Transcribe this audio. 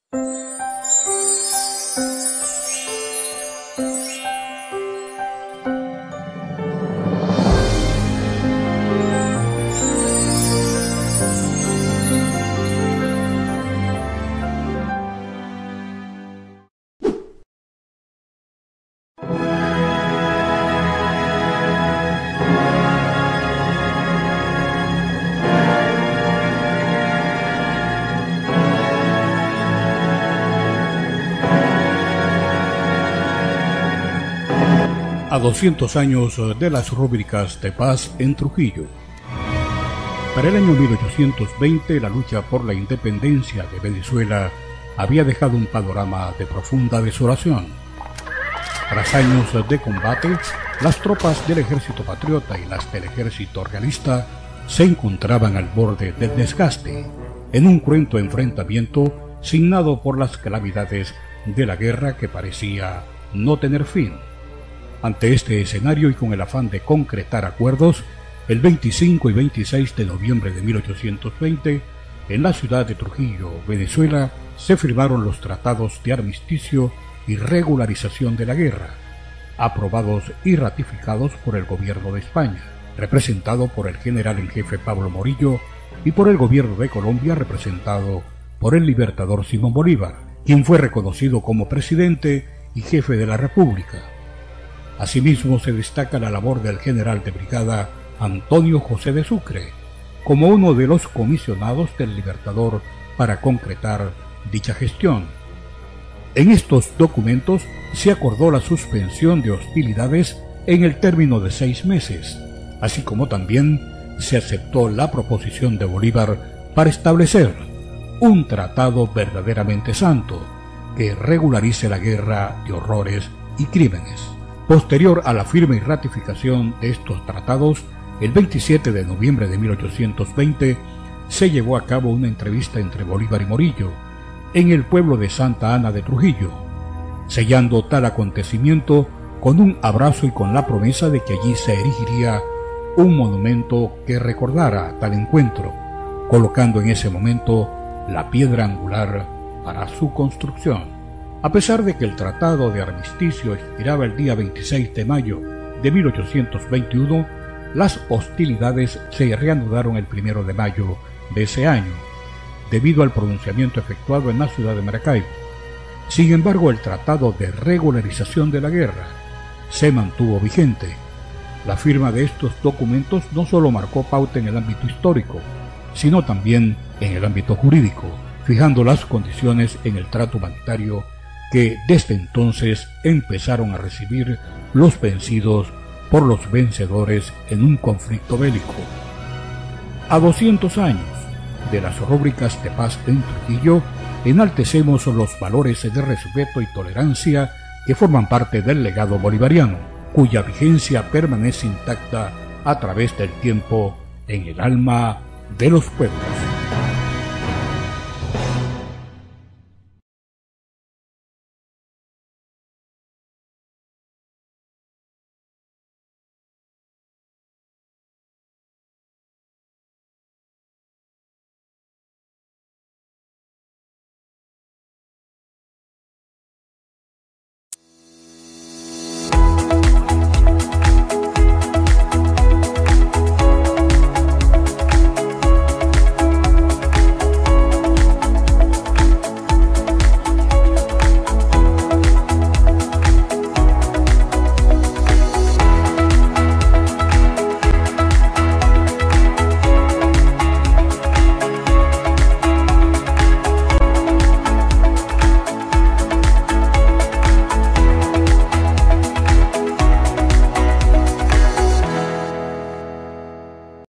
A 200 años de las rúbricas de paz en Trujillo. Para el año 1820, la lucha por la independencia de Venezuela había dejado un panorama de profunda desolación. Tras años de combate, las tropas del ejército patriota y las del ejército realista se encontraban al borde del desgaste, en un cruento enfrentamiento signado por las calamidades de la guerra que parecía no tener fin. Ante este escenario y con el afán de concretar acuerdos, el 25 y 26 de noviembre de 1820, en la ciudad de Trujillo, Venezuela, se firmaron los tratados de armisticio y regularización de la guerra, aprobados y ratificados por el gobierno de España, representado por el general en jefe Pablo Morillo, y por el gobierno de Colombia, representado por el libertador Simón Bolívar, quien fue reconocido como presidente y jefe de la República. Asimismo, se destaca la labor del general de brigada Antonio José de Sucre, como uno de los comisionados del Libertador para concretar dicha gestión. En estos documentos se acordó la suspensión de hostilidades en el término de 6 meses, así como también se aceptó la proposición de Bolívar para establecer un tratado verdaderamente santo que regularice la guerra de horrores y crímenes. Posterior a la firma y ratificación de estos tratados, el 27 de noviembre de 1820 se llevó a cabo una entrevista entre Bolívar y Morillo en el pueblo de Santa Ana de Trujillo, sellando tal acontecimiento con un abrazo y con la promesa de que allí se erigiría un monumento que recordara tal encuentro, colocando en ese momento la piedra angular para su construcción. A pesar de que el tratado de armisticio expiraba el día 26 de mayo de 1821, las hostilidades se reanudaron el 1 de mayo de ese año, debido al pronunciamiento efectuado en la ciudad de Maracaibo. Sin embargo, el tratado de regularización de la guerra se mantuvo vigente. La firma de estos documentos no solo marcó pauta en el ámbito histórico, sino también en el ámbito jurídico, fijando las condiciones en el trato humanitario que desde entonces empezaron a recibir los vencidos por los vencedores en un conflicto bélico. A 200 años de las rúbricas de paz en Trujillo, enaltecemos los valores de respeto y tolerancia que forman parte del legado bolivariano, cuya vigencia permanece intacta a través del tiempo en el alma de los pueblos.